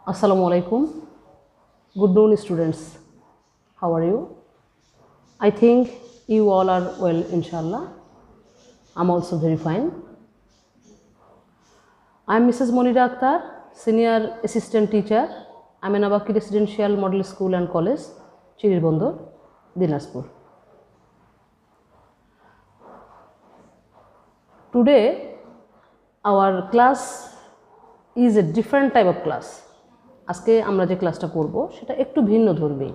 Assalamu alaikum. Good noon, students. How are you? I think you all are well, inshallah. I'm also very fine. I'm Mrs. Monira Akhtar, Senior Assistant Teacher. I'm in Abaki Residential Model School and College, Chirilbondor, Dinajpur. Today, our class is a different type of class. আজকে আমরা যে ক্লাসটা করব সেটা একটু ভিন্ন ধর্মী।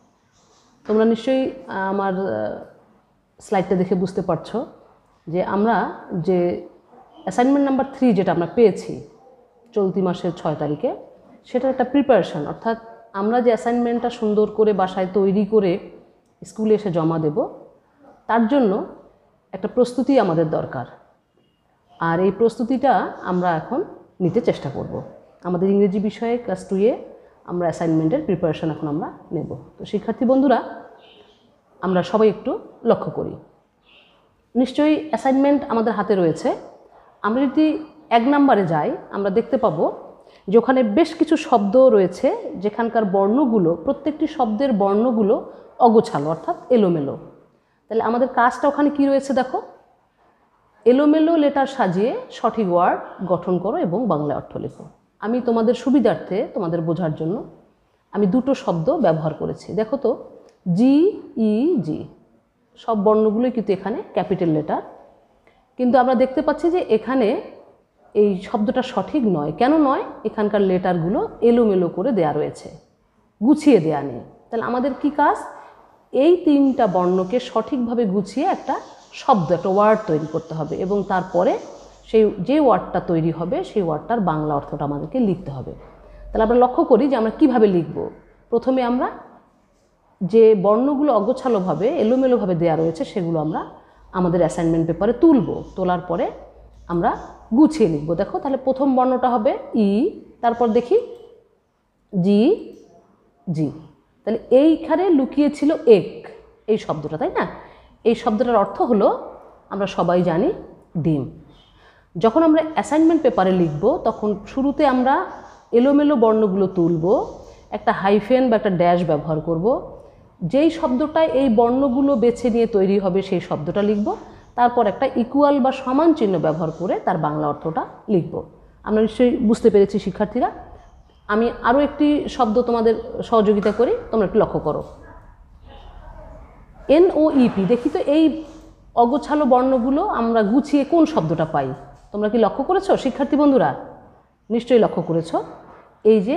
তোমরা নিশ্চয়ই আমার স্লাইডটা দেখে বুঝতে পারছো যে আমরা যে অ্যাসাইনমেন্ট নাম্বার 3 যেটা আমরা পেয়েছি চলতি মাসের 6 তারিখে, সেটার একটা প্রিপারেশন, অর্থাৎ আমরা যে অ্যাসাইনমেন্টটা সুন্দর করে বাসায় তৈরি করে স্কুলে এসে জমা দেব, তার জন্য একটা প্রস্তুতি আমাদের দরকার। আর এই প্রস্তুতিটা আমরা এখন নিতে চেষ্টা করব। আমাদের ইংরেজি বিষয়ে ক্লাস 2-এ আমরা অ্যাসাইনমেন্টের প্রিপারেশন এখন আমরা নেব। তো শিক্ষার্থী বন্ধুরা, আমরা সবাই একটু লক্ষ্য করি। নিশ্চয়ই অ্যাসাইনমেন্ট আমাদের হাতে রয়েছে। আমরা যদি 1 নম্বরে যাই, আমরা দেখতে পাবো যে ওখানে বেশ কিছু শব্দ রয়েছে যেখানকার বর্ণগুলো, প্রত্যেকটি শব্দের বর্ণগুলো অগোছালো, অর্থাৎ এলোমেলো। তাহলে আমাদের কাজটা ওখানে কি রয়েছে দেখো, এলোমেলো লেটার সাজিয়ে সঠিক ওয়ার্ড গঠন করো এবং বাংলা অর্থ লেখো। আমি তোমাদের সুবিধার্থে, তোমাদের বোঝার জন্য আমি দুটো শব্দ ব্যবহার করেছি। দেখো তো, জি, ই, জি, সব বর্ণগুলোই কিন্তু এখানে ক্যাপিটাল লেটার, কিন্তু আমরা দেখতে পাচ্ছি যে এখানে এই শব্দটা সঠিক নয়। কেন নয়? এখানকার লেটারগুলো এলোমেলো করে দেয়া রয়েছে, গুছিয়ে দেয়া নেই। তাহলে আমাদের কি কাজ? এই 3টা বর্ণকে সঠিকভাবে গুছিয়ে একটা শব্দ, একটা ওয়ার্ড তৈরি করতে হবে এবং তারপরে সেই যে ওয়ার্ডটা তৈরি হবে সেই ওয়ার্ডটার বাংলা অর্থটা আমাদেরকে লিখতে হবে। তাহলে আমরা লক্ষ্য করি যে আমরা কিভাবে লিখব। প্রথমে আমরা যে বর্ণগুলো অগোছালোভাবে এলোমেলোভাবে দেওয়া রয়েছে সেগুলো আমরা আমাদের অ্যাসাইনমেন্ট পেপারে তুলব। তোলার পরে আমরা গুছিয়ে লিখব। দেখো, তাহলে প্রথম বর্ণটা হবে ই, তারপর দেখি জি, জি। তাহলে এইখানে লুকিয়ে ছিল এক, এই শব্দটা, তাই না? এই শব্দটার অর্থ হলো, আমরা সবাই জানি, ডিম। যখন আমরা অ্যাসাইনমেন্ট পেপারে লিখব তখন শুরুতে আমরা এলোমেলো বর্ণগুলো তুলব, একটা হাইফেন বা একটা ড্যাশ ব্যবহার করব। যেই শব্দটা এই বর্ণগুলো বেছে নিয়ে তৈরি হবে সেই শব্দটা লিখব, তারপর একটা ইকুয়াল বা সমান চিহ্ন ব্যবহার করে তার বাংলা অর্থটা লিখব। আমরা নিশ্চয়ই বুঝতে পেরেছি শিক্ষার্থীরা। আমি আরও একটি শব্দ তোমাদের সহযোগিতা করি, তোমরা একটু লক্ষ্য করো। NOEP, দেখি তো এই অগোছালো বর্ণগুলো আমরা গুছিয়ে কোন শব্দটা পাই। তোমরা কি লক্ষ্য করেছো শিক্ষার্থী বন্ধুরা? নিশ্চয়ই লক্ষ্য করেছো। এই যে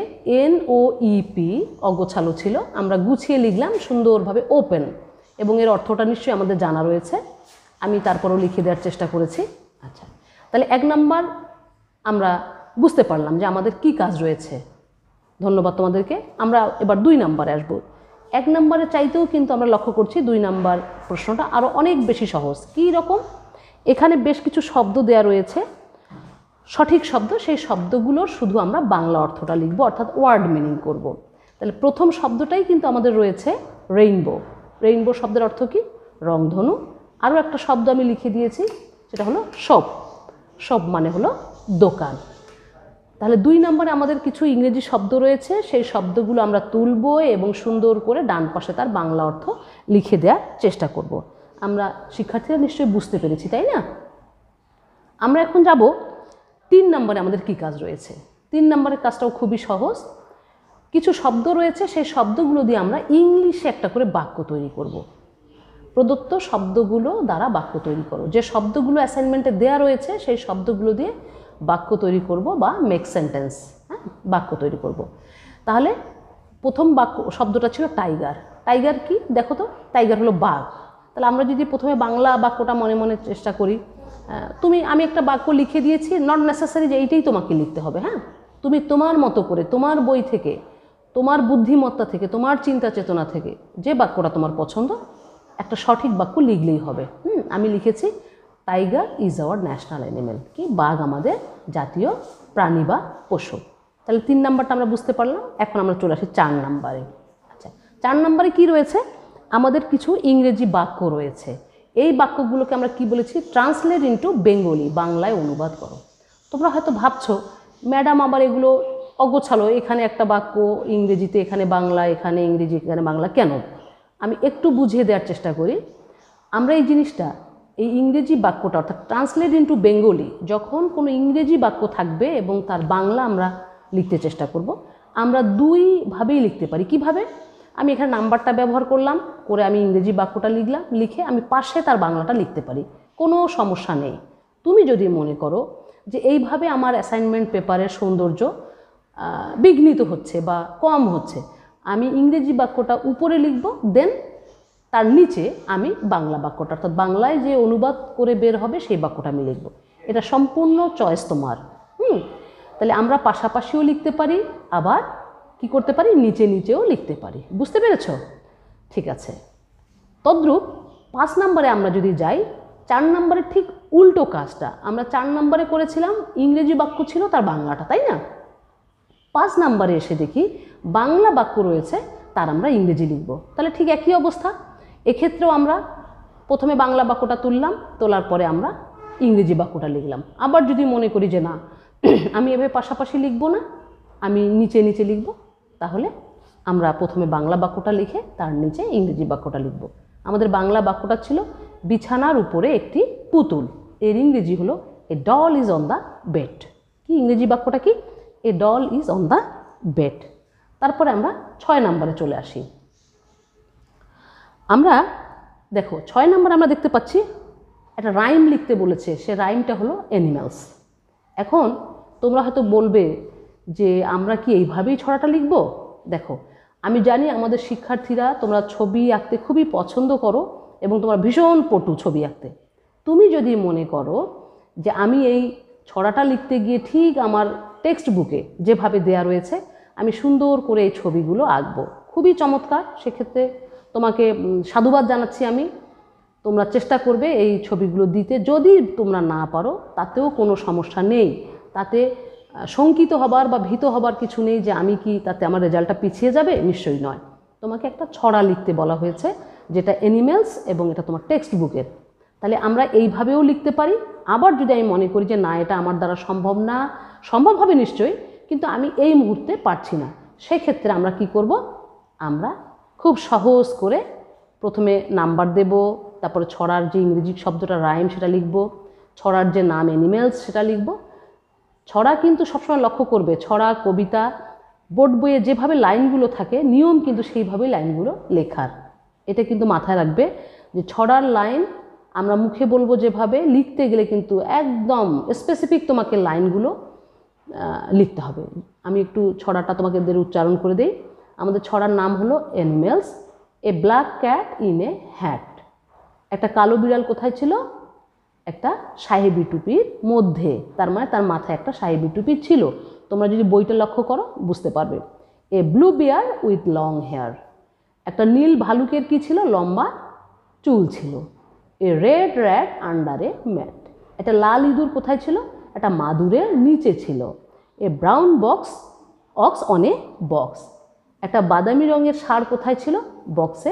NOEP অগোছালো ছিল, আমরা গুছিয়ে লিখলাম সুন্দরভাবে ওপেন, এবং এর অর্থটা নিশ্চয়ই আমাদের জানা রয়েছে। আমি তারপরও লিখে দেওয়ার চেষ্টা করেছি। আচ্ছা, তাহলে 1 নম্বর আমরা বুঝতে পারলাম যে আমাদের কি কাজ রয়েছে। ধন্যবাদ তোমাদেরকে। আমরা এবার 2 নম্বরে আসবো। 1 নম্বরের চাইতেও কিন্তু আমরা লক্ষ্য করছি 2 নম্বর প্রশ্নটা আরও অনেক বেশি সহজ। কী রকম? এখানে বেশ কিছু শব্দ দেয়া রয়েছে, সঠিক শব্দ, সেই শব্দগুলোর শুধু আমরা বাংলা অর্থটা লিখব, অর্থাৎ ওয়ার্ড মিনিং করব। তাহলে প্রথম শব্দটাই কিন্তু আমাদের রয়েছে রেইনবো। রেইনবো শব্দের অর্থ কি? রংধনু। আরও একটা শব্দ আমি লিখে দিয়েছি, সেটা হলো শপ। শপ মানে হলো দোকান। তাহলে 2 নম্বরে আমাদের কিছু ইংরেজি শব্দ রয়েছে, সেই শব্দগুলো আমরা তুলব এবং সুন্দর করে ডান পাশে তার বাংলা অর্থ লিখে দেওয়ার চেষ্টা করব। আমরা শিক্ষার্থীরা নিশ্চয়ই বুঝতে পেরেছি, তাই না? আমরা এখন যাব 3 নম্বরে আমাদের কি কাজ রয়েছে। 3 নম্বরের কাজটাও খুবই সহজ। কিছু শব্দ রয়েছে, সেই শব্দগুলো দিয়ে আমরা ইংলিশে একটা করে বাক্য তৈরি করব। প্রদত্ত শব্দগুলো দ্বারা বাক্য তৈরি করো। যে শব্দগুলো অ্যাসাইনমেন্টে দেওয়া রয়েছে সেই শব্দগুলো দিয়ে বাক্য তৈরি করব, বা মেক সেন্টেন্স, বাক্য তৈরি করব। তাহলে প্রথম বাক্য শব্দটা ছিল টাইগার। টাইগার কি? দেখো তো, টাইগার হলো বাঘ। তাহলে আমরা যদি প্রথমে বাংলা বাক্যটা মনে মনে চেষ্টা করি, আমি একটা বাক্য লিখে দিয়েছি, নট নেসেসারি যে এইটাই তোমাকে লিখতে হবে। হ্যাঁ, তুমি তোমার মতো করে, তোমার বই থেকে, তোমার বুদ্ধিমত্তা থেকে, তোমার চিন্তা চেতনা থেকে যে বাক্যটা তোমার পছন্দ, একটা সঠিক বাক্য লিখলেই হবে। আমি লিখেছি tiger is our national animal. কি? বাঘ আমাদের জাতীয় প্রাণী বা পশু। তাহলে 3 নম্বরটা আমরা বুঝতে পারলাম। এখন আমরা চলে আসি 4 নম্বরে। আচ্ছা, 4 নম্বরে কি রয়েছে? আমাদের কিছু ইংরেজি বাক্য রয়েছে। এই বাক্যগুলোকে আমরা কি বলেছি? ট্রান্সলেট ইনটু বেঙ্গলি, বাংলায় অনুবাদ করো। তোমরা হয়তো ভাবছো ম্যাডাম আবার এগুলো অগোছালো, এখানে একটা বাক্য ইংরেজিতে, এখানে বাংলা, এখানে ইংরেজি, এখানে বাংলা, কেন? আমি একটু বুঝিয়ে দেওয়ার চেষ্টা করি। আমরা এই জিনিসটা, এই ইংরেজি বাক্যটা অর্থাৎ ট্রান্সলেট ইনটু বেঙ্গলি, যখন কোনো ইংরেজি বাক্য থাকবে এবং তার বাংলা আমরা লিখতে চেষ্টা করব, আমরা দুইভাবেই লিখতে পারি। কিভাবে? আমি এখানে নাম্বারটা ব্যবহার করলাম, করে আমি ইংরেজি বাক্যটা লিখলাম, লিখে আমি পাশে তার বাংলাটা লিখতে পারি, কোনো সমস্যা নেই। তুমি যদি মনে করো যে এইভাবে আমার অ্যাসাইনমেন্ট পেপারের সৌন্দর্য বিঘ্নিত হচ্ছে বা কম হচ্ছে, আমি ইংরেজি বাক্যটা উপরে লিখব, দেন তার নিচে আমি বাংলা বাক্যটা অর্থাৎ বাংলায় যে অনুবাদ করে বের হবে সেই বাক্যটা আমি লিখব। এটা সম্পূর্ণ চয়েস তোমার। তাহলে আমরা পাশাপাশিও লিখতে পারি, আবার কি করতে পারি, নিচে নিচেও লিখতে পারি। বুঝতে পেরেছ? ঠিক আছে। তদ্রূপ 5 নম্বরে আমরা যদি যাই, 4 নম্বরের ঠিক উল্টো কাজটা আমরা 4 নম্বরে করেছিলাম, ইংরেজি বাক্য ছিল তার বাংলাটা, তাই না? 5 নম্বরে এসে দেখি বাংলা বাক্য রয়েছে, তার আমরা ইংরেজি লিখব। তাহলে ঠিক একই অবস্থা। এক্ষেত্রেও আমরা প্রথমে বাংলা বাক্যটা তুললাম, তোলার পরে আমরা ইংরেজি বাক্যটা লিখলাম। আবার যদি মনে করি যে না, আমি এভাবে পাশাপাশি লিখব না, আমি নিচে নিচে লিখব, তাহলে আমরা প্রথমে বাংলা বাক্যটা লিখে তার নিচে ইংরেজি বাক্যটা লিখব। আমাদের বাংলা বাক্যটা ছিল বিছানার উপরে একটি পুতুল, এর ইংরেজি হলো a doll is on the bed. কি ইংরেজি বাক্যটা কি? A doll is on the bed. তারপরে আমরা 6 নম্বরে চলে আসি। আমরা দেখো 6 নম্বর আমরা দেখতে পাচ্ছি একটা রাইম লিখতে বলেছে, সে রাইমটা হলো অ্যানিম্যালস। এখন তোমরা হয়তো বলবে যে আমরা কি এইভাবেই ছড়াটা লিখব? দেখো, আমি জানি আমাদের শিক্ষার্থীরা তোমরা ছবি আঁকতে খুবই পছন্দ করো এবং তোমরা ভীষণ পটু ছবি আঁকতে। তুমি যদি মনে করো যে আমি এই ছড়াটা লিখতে গিয়ে ঠিক আমার টেক্সট বুকে যেভাবে দেয়া রয়েছে আমি সুন্দর করে এই ছবিগুলো আঁকবো, খুবই চমৎকার, সেক্ষেত্রে তোমাকে সাধুবাদ জানাচ্ছি আমি। তোমরা চেষ্টা করবে এই ছবিগুলো দিতে। যদি তোমরা না পারো তাতেও কোনো সমস্যা নেই, তাতে শঙ্কিত হবার বা ভীত হবার কিছু নেই যে আমি কি তাতে আমার রেজাল্টটা পিছিয়ে যাবে, নিশ্চয়ই নয়। তোমাকে একটা ছড়া লিখতে বলা হয়েছে যেটা অ্যানিমেলস এবং এটা তোমার টেক্সট বুকের। তাহলে আমরা এইভাবেও লিখতে পারি। আবার যদি আমি মনে করি যে না, এটা আমার দ্বারা সম্ভব না, সম্ভব হবে নিশ্চয়ই, কিন্তু আমি এই মুহূর্তে পারছি না, সেক্ষেত্রে আমরা কি করব, আমরা খুব সহজ করে প্রথমে নাম্বার দেব, তারপরে ছড়ার যে ইংরেজি শব্দটা রাইম সেটা লিখব, ছড়ার যে নাম অ্যানিমেলস সেটা লিখব। ছড়া কিন্তু সবসময় লক্ষ্য করবে, ছড়া কবিতা বোর্ড বইয়ে যেভাবে লাইনগুলো থাকে নিয়ম কিন্তু সেইভাবেই লাইনগুলো লেখার। এটা কিন্তু মাথায় রাখবে যে ছড়ার লাইন আমরা মুখে বলবো যেভাবে, লিখতে গেলে কিন্তু একদম স্পেসিফিক তোমাকে লাইনগুলো লিখতে হবে। আমি একটু ছড়াটা তোমাকে উচ্চারণ করে দিই। আমাদের ছড়ার নাম হলো animals. A black cat in a hat. একটা কালো বিড়াল কোথায় ছিল? একটা সাহেবি টুপির মধ্যে, তার মানে তার মাথায় একটা সাহেবি টুপি ছিল। তোমরা যদি বইটা লক্ষ্য করো বুঝতে পারবে। A blue bear with long hair. একটা নীল ভালুকের কি ছিল? লম্বা চুল ছিল। A red rat under a mat. একটা লাল ইঁদুর কোথায় ছিল? একটা মাদুরের নিচে ছিল। A brown ox on a box. একটা বাদামি রঙের ষাঁড় কোথায় ছিল? বক্সে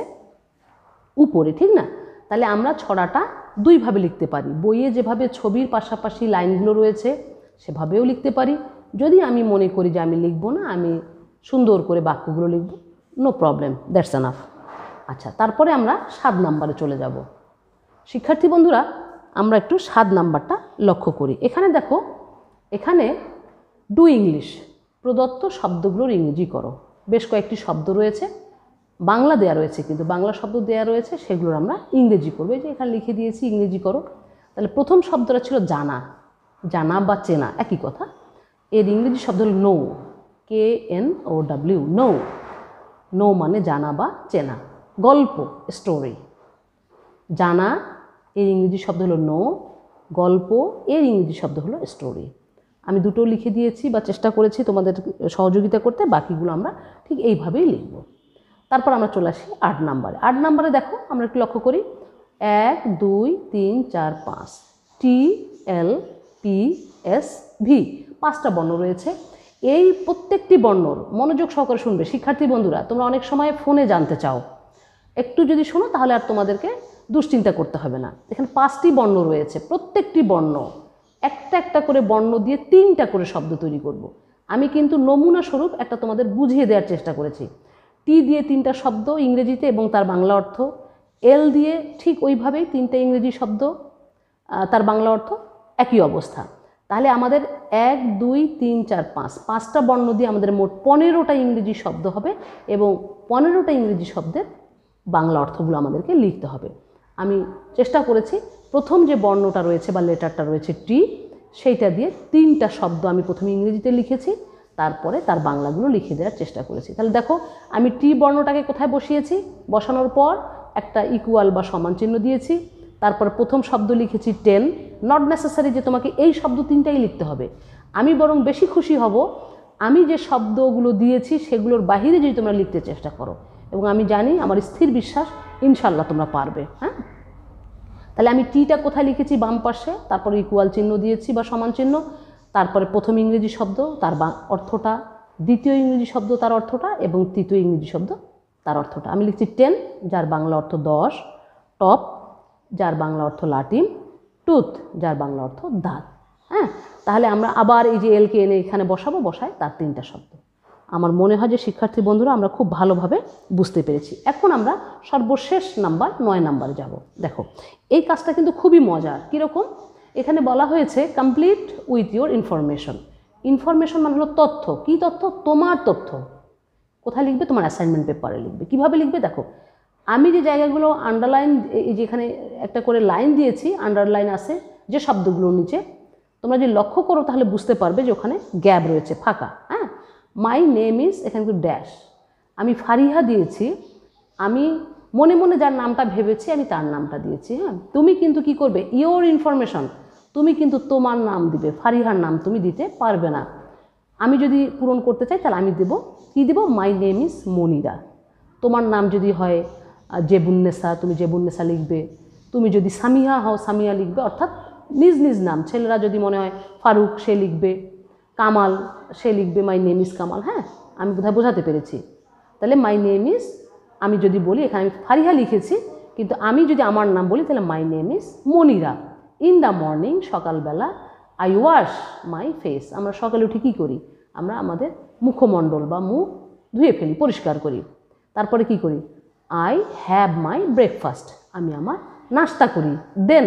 উপরে, ঠিক না? তাহলে আমরা ছড়াটা দুইভাবে লিখতে পারি। বইয়ে যেভাবে ছবির পাশাপাশি লাইনগুলো রয়েছে সেভাবেও লিখতে পারি। যদি আমি মনে করি যে আমি লিখব না, আমি সুন্দর করে বাক্যগুলো লিখব, নো প্রবলেম, দ্যাটস এনাফ। আচ্ছা, তারপরে আমরা 7 নম্বরে চলে যাব। শিক্ষার্থী বন্ধুরা, আমরা একটু 7 নাম্বারটা লক্ষ্য করি। এখানে দেখো, এখানে ডু ইংলিশ, প্রদত্ত শব্দগুলোর ইংরেজি করো। বেশ কয়েকটি শব্দ রয়েছে, বাংলা দেয়া রয়েছে কিন্তু বাংলা শব্দ দেয়া রয়েছে, সেগুলোর আমরা ইংরেজি করবো। এই যে এখানে লিখে দিয়েছি ইংরেজি করো। তাহলে প্রথম শব্দটা ছিল জানা। জানা বা চেনা একই কথা। এর ইংরেজি শব্দ হল নো, KNOW, নো। নো মানে জানা বা চেনা। গল্প, স্টোরি। জানা এর ইংরেজি শব্দ হলো নো, গল্প এর ইংরেজি শব্দ হলো স্টোরি। আমি দুটো লিখে দিয়েছি বা চেষ্টা করেছি তোমাদের সহযোগিতা করতে, বাকিগুলো আমরা ঠিক এইভাবেই লিখব। তারপর আমরা চলে আসি 8 নম্বরে। 8 নম্বরে দেখো, আমরা একটু লক্ষ্য করি। 1 2 3 4 5 TLPSV, 5টা বর্ণ রয়েছে। এই প্রত্যেকটি বর্ণর মনোযোগ সহকারে শুনবে শিক্ষার্থী বন্ধুরা। তোমরা অনেক সময় ফোনে জানতে চাও, একটু যদি শোনো তাহলে আর তোমাদেরকে দুশ্চিন্তা করতে হবে না। এখানে 5টি বর্ণ রয়েছে, প্রত্যেকটি বর্ণ একটা একটা করে বর্ণ দিয়ে 3টা করে শব্দ তৈরি করব। আমি কিন্তু নমুনা স্বরূপ একটা তোমাদের বুঝিয়ে দেওয়ার চেষ্টা করেছি। টি দিয়ে 3টা শব্দ ইংরেজিতে এবং তার বাংলা অর্থ, এল দিয়ে ঠিক ওইভাবেই 3টে ইংরেজি শব্দ, তার বাংলা অর্থ একই অবস্থা। তাহলে আমাদের 1 2 3 4 5 5টা বর্ণ দিয়ে আমাদের মোট 15টা ইংরেজি শব্দ হবে এবং 15টা ইংরেজি শব্দের বাংলা অর্থগুলো আমাদেরকে লিখতে হবে। আমি চেষ্টা করেছি প্রথম যে বর্ণটা রয়েছে বা লেটারটা রয়েছে টি, সেইটা দিয়ে 3টা শব্দ আমি প্রথমে ইংরেজিতে লিখেছি, তারপরে তার বাংলাগুলো লিখে দেওয়ার চেষ্টা করেছি। তাহলে দেখো আমি টি বর্ণটাকে কোথায় বসিয়েছি, বসানোর পর একটা ইকুয়াল বা সমান চিহ্ন দিয়েছি, তারপর প্রথম শব্দ লিখেছি 10। নট নেসেসারি যে তোমাকে এই শব্দ 3টাই লিখতে হবে, আমি বরং বেশি খুশি হব আমি যে শব্দগুলো দিয়েছি সেগুলোর বাহিরে যদি তোমরা লিখতে চেষ্টা করো, এবং আমি জানি, আমার স্থির বিশ্বাস, ইনশাল্লাহ তোমরা পারবে। হ্যাঁ, তাহলে আমি টিটা কোথায় লিখেছি, বাম পাশে, তারপরে ইকুয়াল চিহ্ন দিয়েছি বা সমান চিহ্ন, তারপরে প্রথম ইংরেজি শব্দ তার অর্থটা, দ্বিতীয় ইংরেজি শব্দ তার অর্থটা এবং তৃতীয় ইংরেজি শব্দ তার অর্থটা। আমি লিখছি 10 যার বাংলা অর্থ 10, টপ যার বাংলা অর্থ লাটিম, টুথ যার বাংলা অর্থ দাঁত। হ্যাঁ, তাহলে আমরা আবার এই যে এলকে এনে এখানে বসায় তার 3টা শব্দ। আমার মনে হয় যে শিক্ষার্থী বন্ধুরা আমরা খুব ভালোভাবে বুঝতে পেরেছি। এখন আমরা সর্বশেষ নাম্বার 9 নাম্বারে যাব। দেখো এই কাজটা কিন্তু খুবই মজার। কীরকম, এখানে বলা হয়েছে complete with your information. Information মানে হলো তথ্য। কী তথ্য? তোমার তথ্য। কোথায় লিখবে? তোমার অ্যাসাইনমেন্ট পেপারে লিখবে। কিভাবে লিখবে? দেখো আমি যে জায়গাগুলো আন্ডারলাইন, এই যে এখানে একটা করে লাইন দিয়েছি, আন্ডারলাইন আছে যে শব্দগুলোর নিচে, তোমরা যদি লক্ষ্য করো তাহলে বুঝতে পারবে যে ওখানে গ্যাপ রয়েছে, ফাঁকা। হ্যাঁ, মাই নেম ইজ, এখানে কিন্তু ড্যাশ। আমি ফারিহা দিয়েছি, আমি মনে মনে যার নামটা ভেবেছি আমি তার নামটা দিয়েছি। হ্যাঁ, তুমি কিন্তু কি করবে, ইওর ইনফরমেশন, তুমি কিন্তু তোমার নাম দিবে, ফারিহার নাম তুমি দিতে পারবে না। আমি যদি পূরণ করতে চাই তাহলে আমি দেব, কী দেব, মাই নেম ইজ মনিরা। তোমার নাম যদি হয় জেবুন্নেসা, তুমি জেবুন্নেসা লিখবে। তুমি যদি সামিয়া হও সামিয়া লিখবে, অর্থাৎ নিজ নিজ নাম। ছেলেরা যদি মনে হয় ফারুক, সে লিখবে। কামাল, সে লিখবে মাই নেম ইজ কামাল। হ্যাঁ, আমি বোধহয় বোঝাতে পেরেছি। তাহলে মাই নেম ইজ, আমি যদি বলি, এখানে আমি ফারিহা লিখেছি, কিন্তু আমি যদি আমার নাম বলি তাহলে my name is Monira. In the morning, সকালবেলা, আই ওয়াশ মাই ফেস, আমরা সকালে উঠে কী করি, আমরা আমাদের মুখমণ্ডল বা মুখ ধুয়ে ফেলি, পরিষ্কার করি। তারপরে কি করি, আই হ্যাভ মাই ব্রেকফাস্ট, আমি আমার নাস্তা করি। দেন,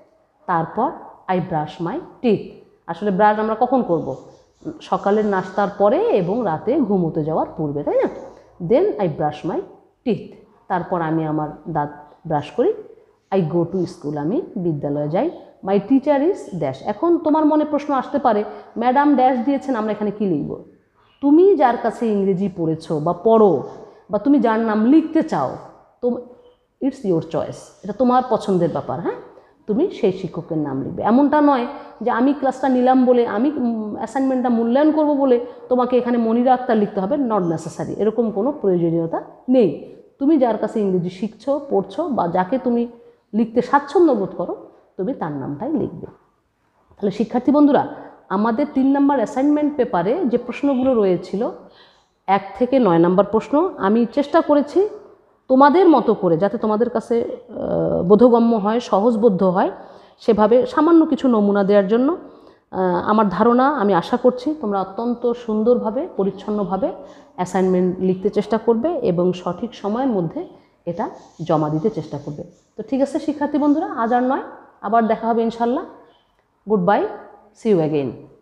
তারপর আই ব্রাশ মাই টিথ। আসলে ব্রাশ আমরা কখন করব, সকালের নাস্তার পরে এবং রাতে ঘুমোতে যাওয়ার পূর্বে, তাই না? Then I brush my teeth, তারপর আমি আমার দাঁত ব্রাশ করি। আই গো টু স্কুল, আমি বিদ্যালয়ে যাই। My teacher is dash. এখন তোমার মনে প্রশ্ন আসতে পারে, ম্যাডাম ড্যাশ দিয়েছেন, আমরা এখানে কী লিখব? তুমি যার কাছে ইংরেজি পড়েছো বা পড়ো, বা তুমি যার নাম লিখতে চাও, তো ইটস ইয়োর চয়েস, এটা তোমার পছন্দের ব্যাপার। হ্যাঁ, তুমি সেই শিক্ষকের নাম লিখবে। এমনটা নয় যে আমি ক্লাসটা নিলাম বলে, আমি অ্যাসাইনমেন্টটা মূল্যায়ন করব বলে তোমাকে এখানে মনিরা আক্তার লিখতে হবে, নট নেসেসারি, এরকম কোনো প্রয়োজনীয়তা নেই। তুমি যার কাছে ইংরেজি শিখছো, পড়ছো, বা যাকে তুমি লিখতে স্বাচ্ছন্দ্য বোধ করো, তুমি তার নামটাই লিখবে। তাহলে শিক্ষার্থী বন্ধুরা, আমাদের 3 নাম্বার অ্যাসাইনমেন্ট পেপারে যে প্রশ্নগুলো রয়েছিল 1 থেকে 9 নাম্বার প্রশ্ন, আমি চেষ্টা করেছি তোমাদের মতো করে, যাতে তোমাদের কাছে বোধগম্য হয়, সহজবোধ্য হয়, সেভাবে সামান্য কিছু নমুনা দেওয়ার জন্য। আমার ধারণা, আমি আশা করছি তোমরা অত্যন্ত সুন্দরভাবে, পরিচ্ছন্নভাবে অ্যাসাইনমেন্ট লিখতে চেষ্টা করবে এবং সঠিক সময়ের মধ্যে এটা জমা দিতে চেষ্টা করবে। তো ঠিক আছে শিক্ষার্থী বন্ধুরা, আজ আর নয়, আবার দেখা হবে ইনশাল্লাহ। Goodbye, see you again.